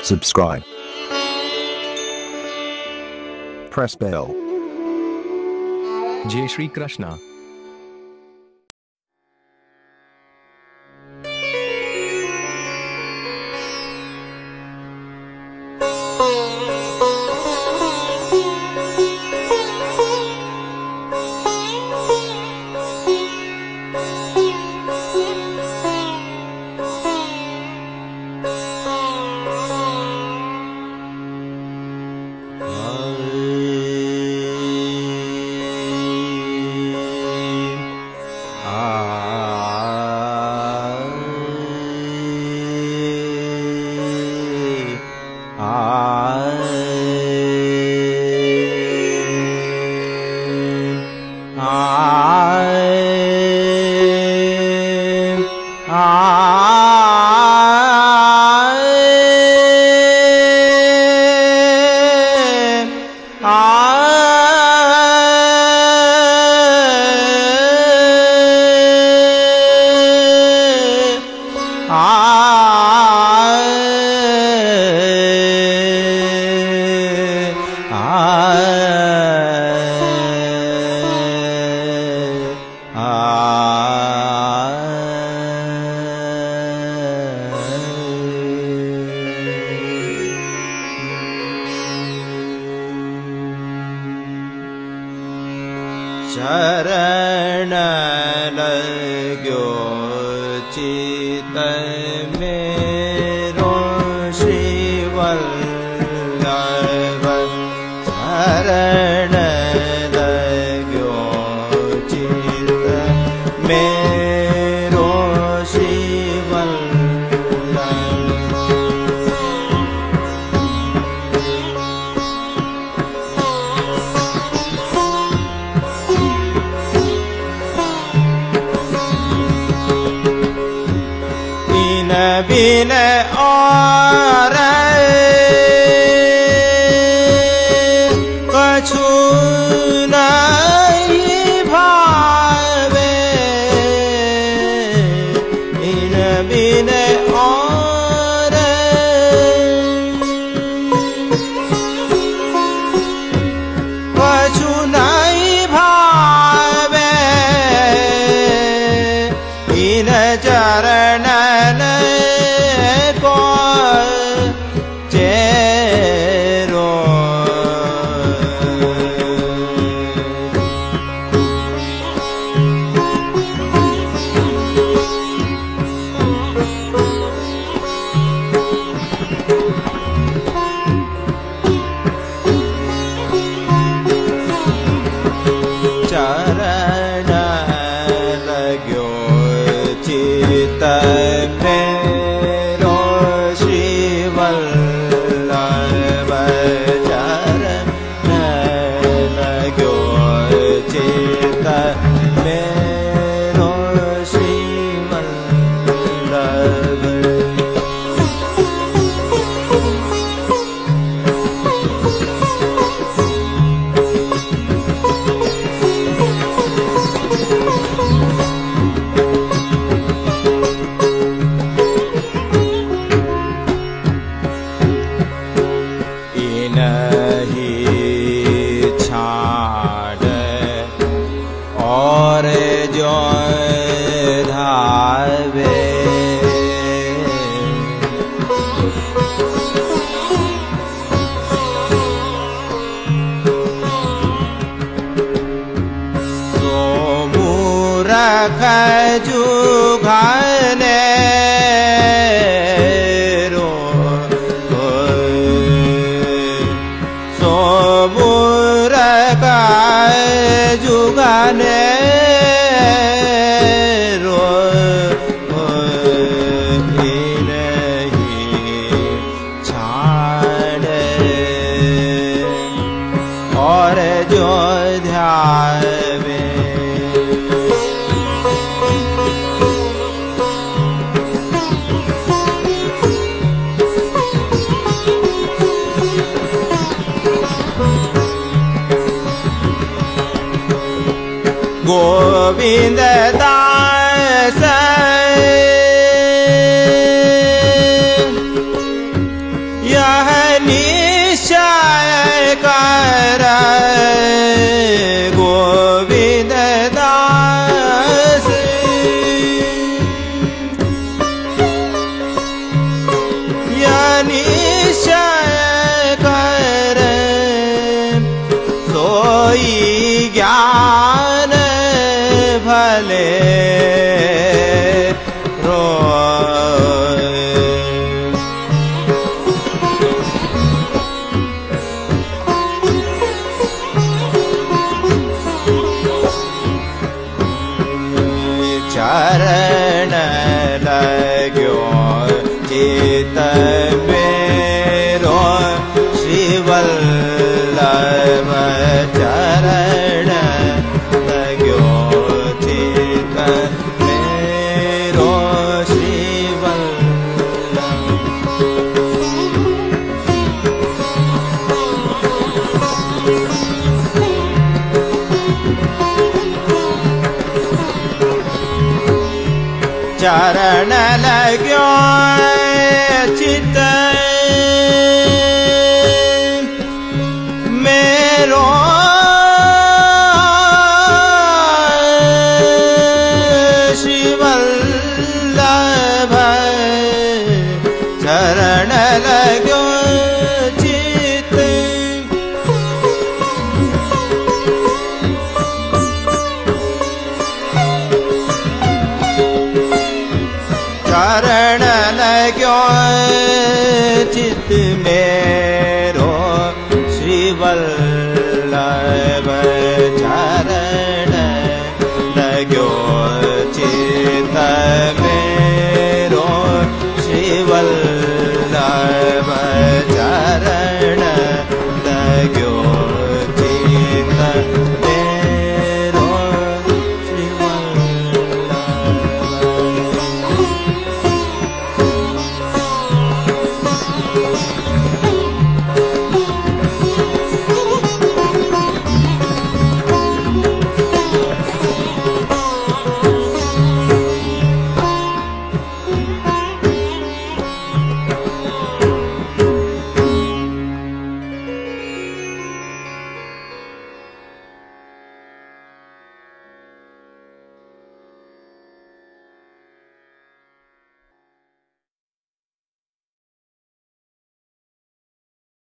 subscribe, press bell. जय श्री कृष्णा। चरण लग्यो चित मेरो श्री वल्लभ चरण लग्यो चित मेरो श्री बिन और कछु नहीं भावे इन बिन और कछु नहीं भावे इन चरण मेरो श्री वल्लभ चरण लग्यो चित मेरो श्री वल्लभ और जो धावे सो मूरख जुगाने सो मूरख जुगाने और जो ध्यावे गोविंद दास यह निश्चय कर गोविंद दास यह निश्चय कर सोई ज्ञान भले चरण लग्यो चित मेरो श्री वल्लभ चरण लग्यो चित मेरो श्री चरण लग्यो चित मेरो श्री वल्लभ चरण लग्यो चित चरण लग्यो चित में